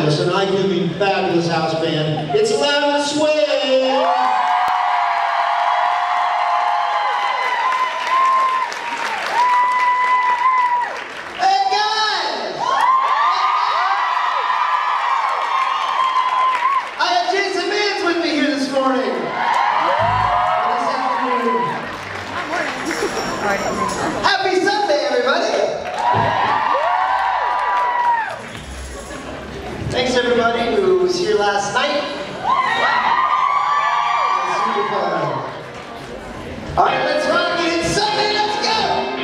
fabulous, and I do mean fabulous house band. It's Louden and Swain! Happy Sunday, everybody! Thanks, everybody who was here last night. It was super fun. All right, let's rock it. It's Sunday. Let's go!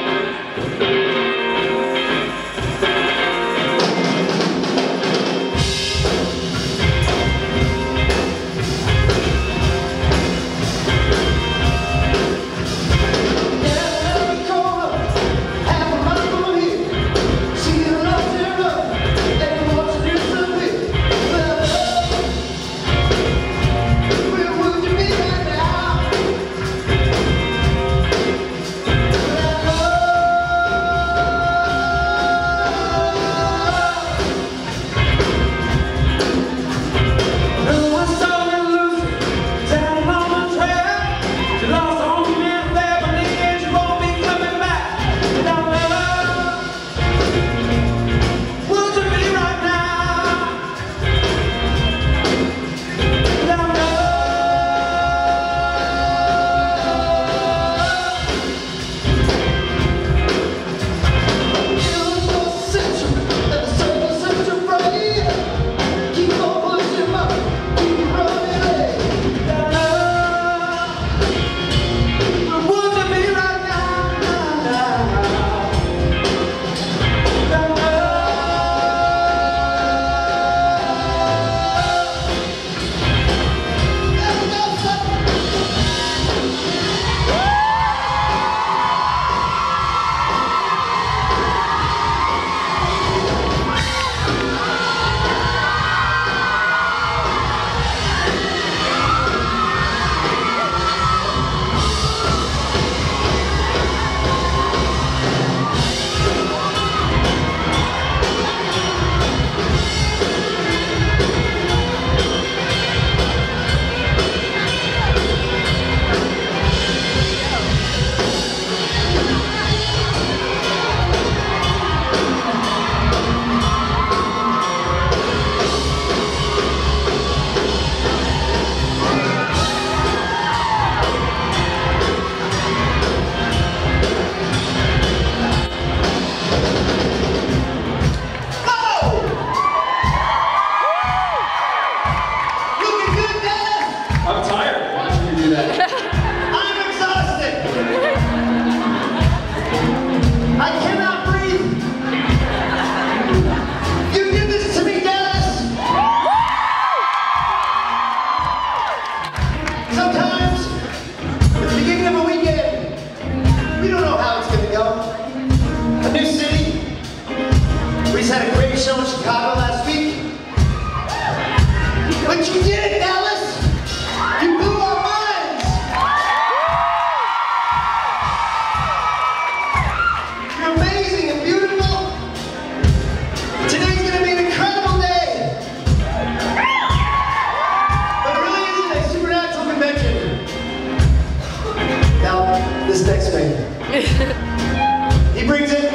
He brings it.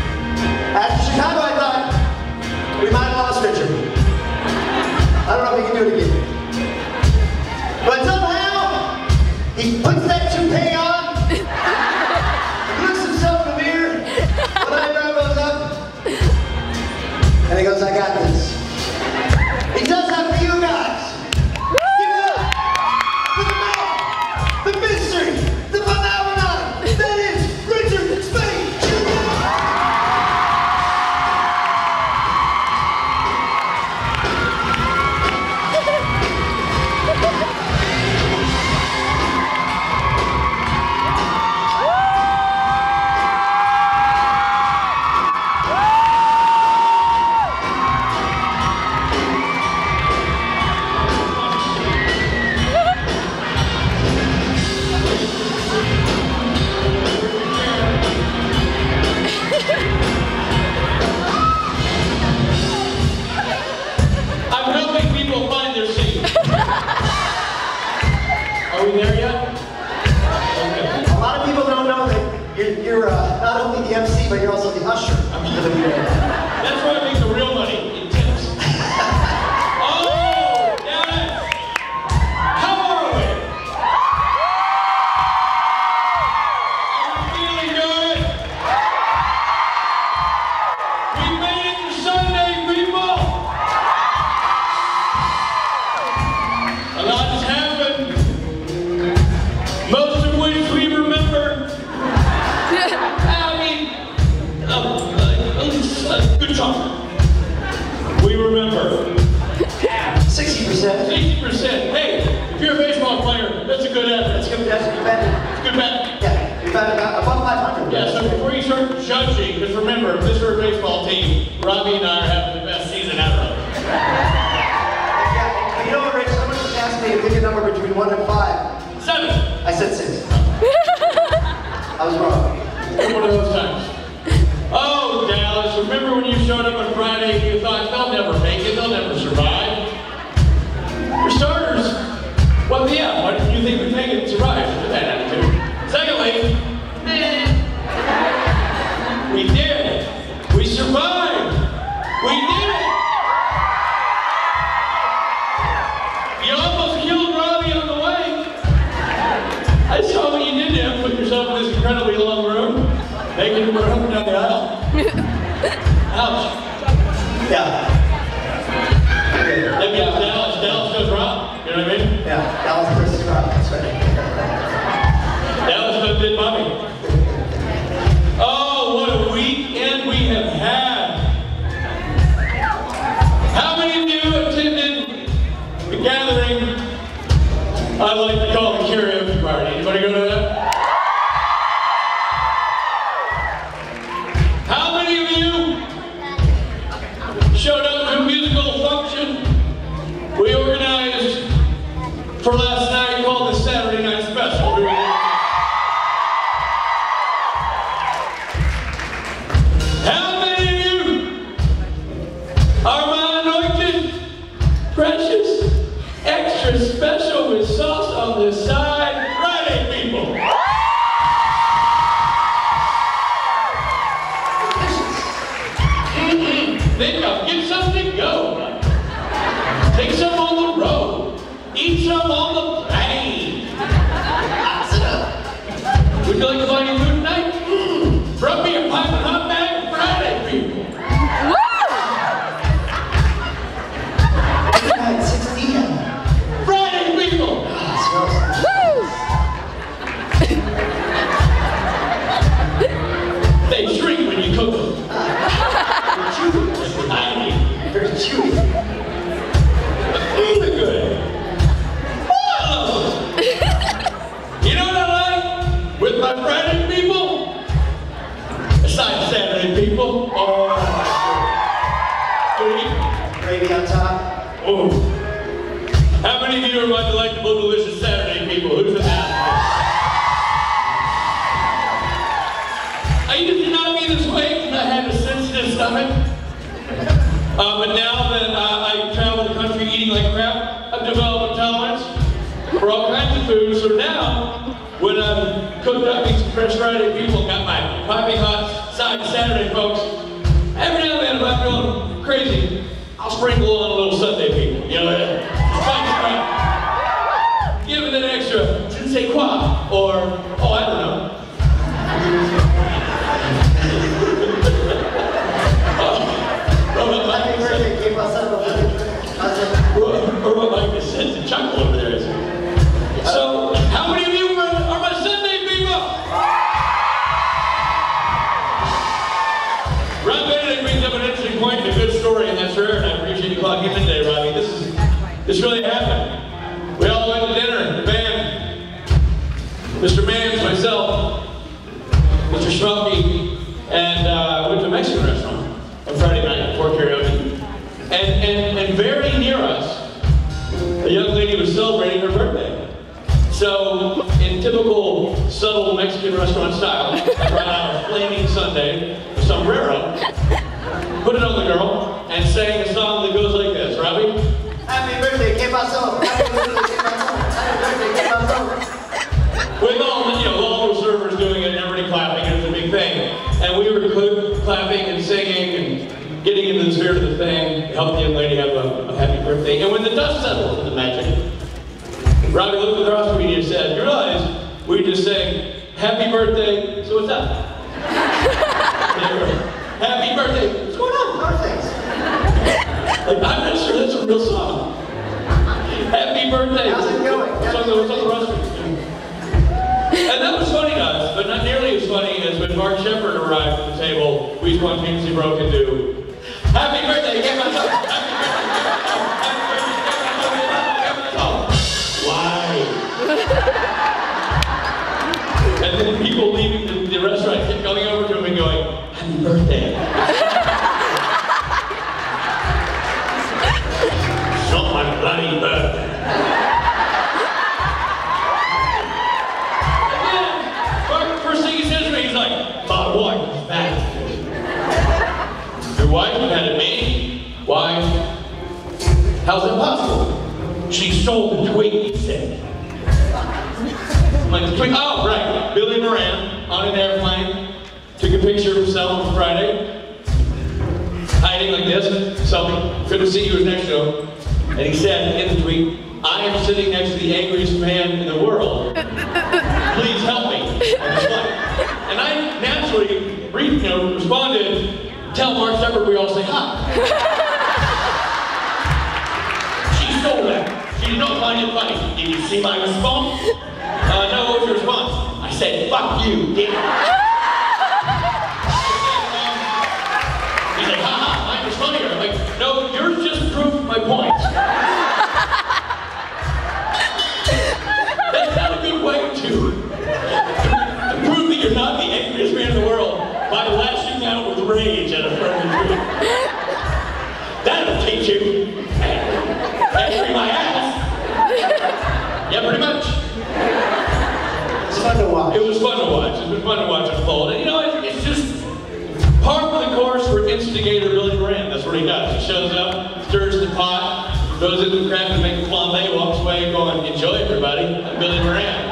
After Chicago, I thought we might have lost Richard. I don't know if he can do it again. But somehow, he puts that toupee on, looks himself in the mirror, one eyebrow goes up, and he goes, I got this. He does that for you guys. Give it up for the man, the mystery, the phenomenon that is Richard Swain Jr. MC, but you're also the usher. That's why I make the real money in tips. Oh, Dallas! How are we? Are we feeling good? We made it to Sunday, people! A lot has happened, most of which we remember. Good job. We remember. 60%. 60%. Hey, if you're a baseball player, that's a good effort. That's good. That's a good bet. It's a good bet. Yeah, you're about above 500. Yeah, so before you start judging, just remember, if this were a baseball team, Robbie and I are having the best season ever. Yeah, you know what, Rich? Someone just asked me to pick a number between 1 and 5. 7. I said 6. I was wrong. One of those times. Oh, Dallas, remember when you showed up on Friday and you thought, they'll never make it, they'll never survive? For starters, well, yeah, why didn't you think we'd make it and survive with that attitude? Secondly, we did. We survived. We did it. You almost killed Robbie on the way. I saw what you did to him, put yourself in this incredibly long room. Making him run up and down the aisle. Ouch. Yeah. Maybe it's Dallas. Dallas goes Rob. You know what I mean? Yeah, Dallas versus Rob. That's right. Dallas goes Big Bobby. Oh, what a weekend we have had. How many of you attended the gathering I like to call the karaoke party? Anybody go to that? Showed up to a musical function we organized for last night called the Saturday Night Special. How many of you are my anointed, precious, extra special with sauce on the side Friday people? Think of, get something to go. Take some on the road. Eat some on the plane. Would you like to buy any food tonight? Brought me a pipe and hot bag Friday, people. It's 16. Friday, people. They shrink when you cook them. Very chewy. They're good. Whoa! You know what I like? With my Friday people? Aside Saturday people. Oh, Gravy on top. oh. How many of you are about to like the delicious Saturday people? Who's in that? I used to not be this way because I had a sensitive stomach. But now that I travel the country eating like crap, I've developed a tolerance for all kinds of food. So now, when I've cooked up these fresh Friday people, got my piping hot side Saturday folks, every now and then if I'm feeling crazy, I'll sprinkle on a little Sunday people. You know, spice it up. Give it an extra je ne sais quoi, or, oh, I don't know. Or what like the sense of chuckle over there is. So, how many of you are my Sunday people? Rob Benedict brings up an interesting point and a good story, and that's rare, and I appreciate you clocking in today, Robbie. This really happened. We all went to dinner, the band, Mr. Mans, myself, Mr. Schmelke, and went to a Mexican restaurant on Friday night for karaoke. And very near us, a young lady was celebrating her birthday. So, in typical subtle Mexican restaurant style, I brought out a flaming sundae, a sombrero, put it on the girl, and sang a song that goes like this. Robbie? Happy birthday, ¿qué pasó? Happy birthday, ¿qué pasó? Happy birthday, ¿qué pasó? With all the servers doing it and everybody clapping, it was a big thing. And we were help the young lady have a happy birthday. And when the dust settles in the magic, Robbie looked across from me and said, "You realize we just sang happy birthday, so what's up?" Happy birthday, what's going on? Birthdays. Like, I'm not sure that's a real song. Happy birthday. How's it going? What's on the restaurant? And that was funny to us, but not nearly as funny as when Mark Shepard arrived at the table, we spontaneously broke into happy birthday, get my dog. Happy birthday, get my dog. Why? And then people leaving the restaurant kept coming over to him and going, happy birthday. It's not my bloody birthday. My wife is back. Your wife had a baby? Why? How's that possible? She sold the tweet, he said. I'm like, the tweet? Oh, right. Billy Moran on an airplane took a picture of himself on Friday, hiding like this, selfie. Couldn't see who was next to him. And he said in the tweet, "I am sitting next to the angriest man in the world. Please help me on this flight." And I naturally responded, "Tell Mark Shepard we all say hi." She stole that. She did not find it funny. Did you see my response? No, what was your response? I said, "Fuck you, dick." He's like, "Haha, mine was funnier." I'm like, "No, yours just proved my point." That's not a good way to prove that you're not the angriest man in the world by lashing out with rage at a frozen tree. That'll teach you. Angry my ass. Yeah, pretty much. It's fun to watch. It was fun to watch. It's been fun to watch unfold. And you know, it's just part of the course for instigator Billy Moran. That's what he does. He shows up, stirs the pot, goes into the craft and makes a flambe, walks away going, "Enjoy, everybody. I'm Billy Moran."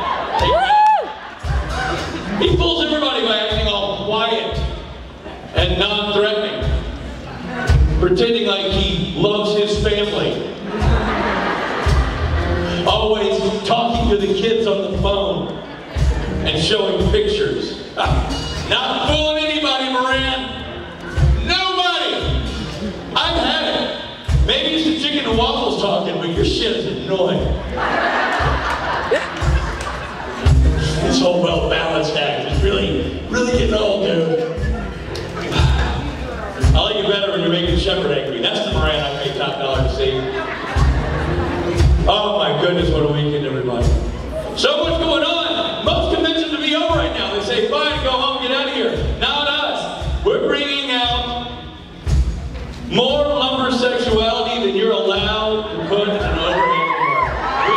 He fools everybody by acting all quiet and non-threatening, pretending like he loves his family. Always talking to the kids on the phone and showing pictures. Not fooling anybody, Moran. Nobody. I've had it. Maybe it's the chicken and waffles talking, but your shit is annoying. This whole well-balanced act is really getting old, dude. I like it better when you're making Shepard angry. That's the Moran I paid top dollar to see. Oh my goodness, what a weekend, everybody. So much going on. Most conventions will be over right now. They say, fine, go home, get out of here. Not us. We're bringing out more lumber sexuality than you're allowed to put in an overhead car.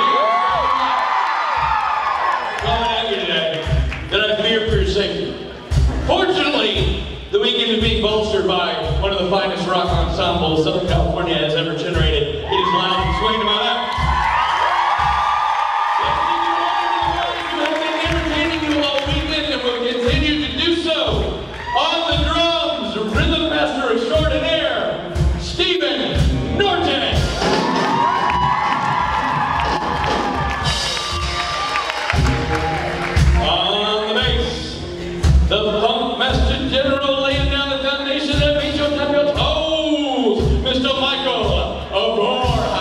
Coming at you today, that I fear for your safety. Fortunately, the weekend is being bolstered by one of the finest rock ensembles Southern California has ever generated. It is Louden, Swain to my left. We have been entertaining you all weekend and will continue to do so. On the drums, rhythm master extraordinaire, Stephen Norton. On the bass, the punk master general laying down the foundation that makes your tap your toes, Mr. Michael O'Rourke.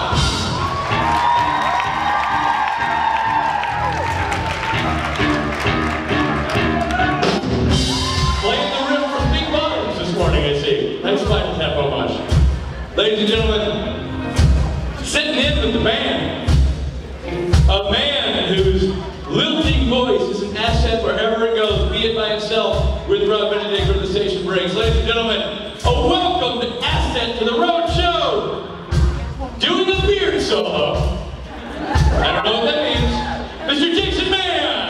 Playing the riff from Big Bottoms this morning, I see. Thanks for playing that homage. Ladies and gentlemen, sitting in with the band, a man whose lilting voice is an asset wherever it goes, be it by itself, with Rob Benedict from the station breaks. Ladies and gentlemen, a welcomed asset to the road show, doing a beard solo. I don't know what that means. Mr. Jason Mann.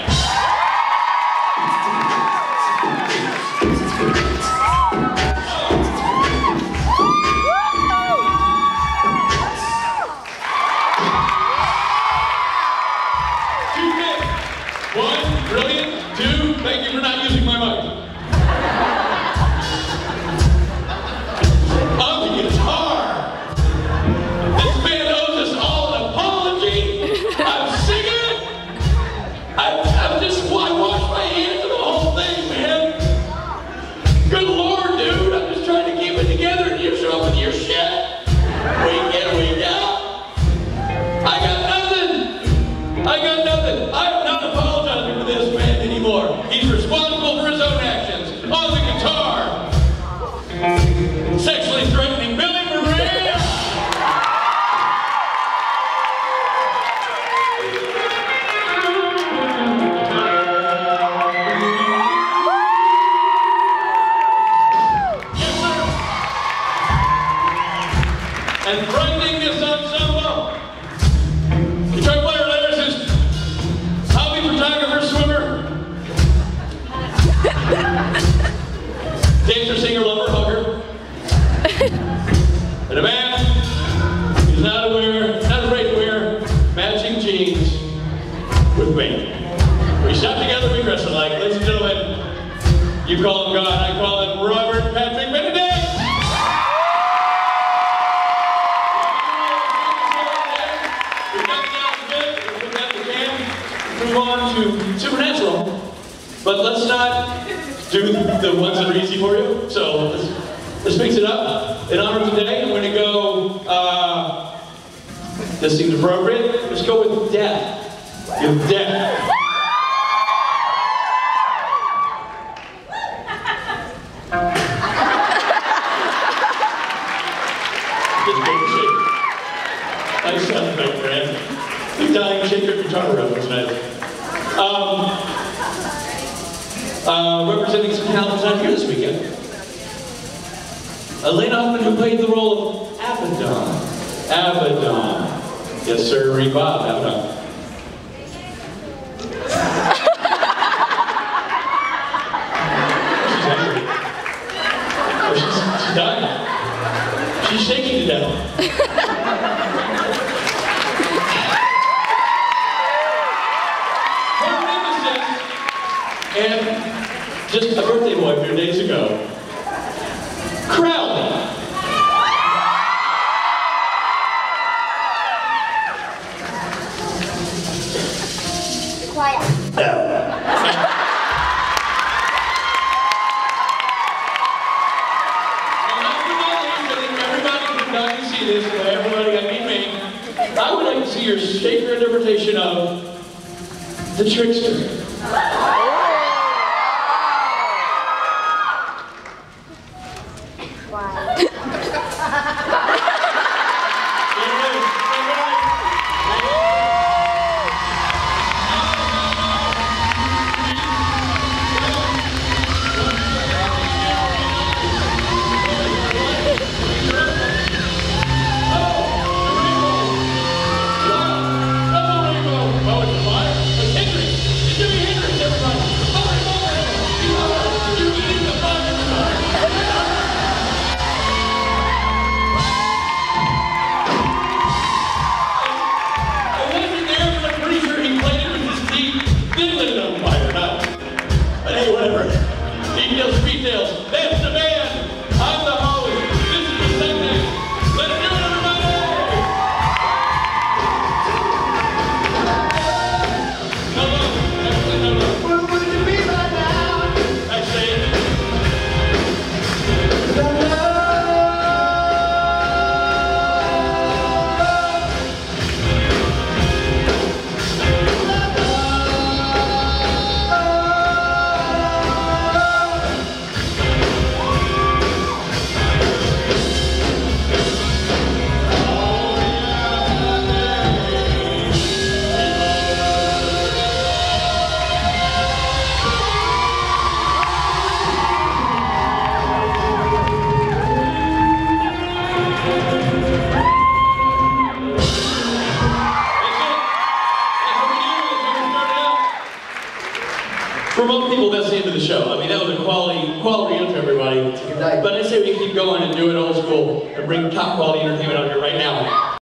One, brilliant. Two, thank you for not using my mic. On the guitar, sing this ensemble. The truck player lyricist, hobby photographer, swimmer, dancer, singer, lover, hugger, and a man who's not afraid to wear matching jeans with me. We shop together, we dress alike. Ladies and gentlemen, you call him God, I call him Robert Patrick Benedict. Move on to Supernatural, but let's not do the ones that are easy for you. So let's mix it up. In honor of today, I'm going to go, this seems appropriate, let's go with death. With death. Nice sound, my friend. Big dying, shake your guitar around, that's nice. Representing some talent who's not here this weekend. Elaine Hoffman, who played the role of Abaddon. Abaddon. Yes, sir, Bob Abaddon. She's angry. Oh, she's dying. She's shaking to death. And just a birthday boy a few days ago, Crowley. Quiet. No. I would like to see your shaker interpretation of The Trickster. For most people, that's the end of the show. I mean, that was a quality intro, everybody. But I say we keep going and do it old school and bring top quality entertainment on your